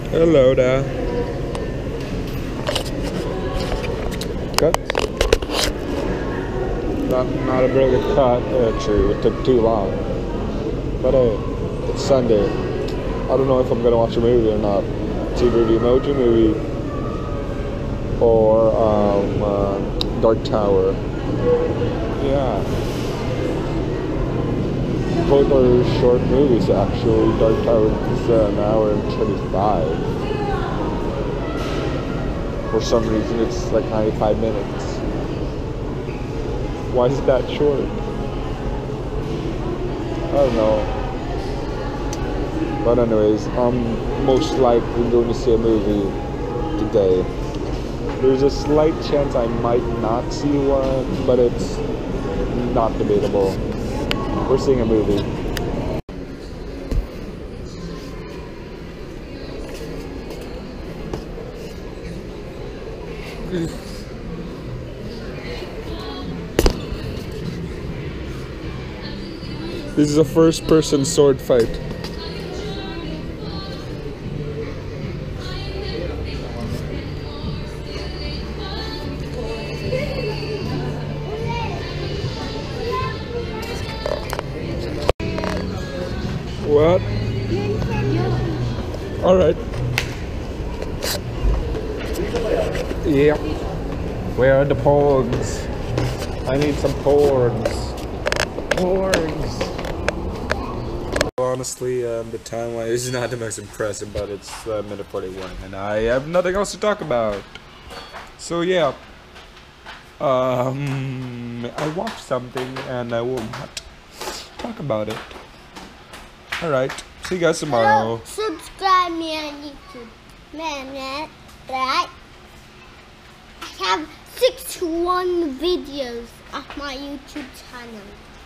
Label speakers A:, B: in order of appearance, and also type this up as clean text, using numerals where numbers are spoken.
A: Hello there. Cut? Not a very good cut. True, it took too long. But hey, it's Sunday. I don't know if I'm gonna watch a movie or not. It's either the Emoji Movie or Dark Tower. Yeah. Both are short movies actually. Dark Tower is an hour and 25. For some reason it's like 95 minutes. Why is that short? I don't know. But anyways, I'm most likely going to see a movie today. There's a slight chance I might not see one, but it's not debatable. We're seeing a movie. This is a first-person sword fight. What? Alright. Yeah. Where are the porgs? I need some porgs. Porgs! Honestly, the timeline is not the most impressive, but it's minute 41, and I have nothing else to talk about. So yeah. I watched something, and I will not talk about it. Alright, see you guys tomorrow.
B: Hello, subscribe me on YouTube. Man, right? I have 61 videos of my YouTube channel.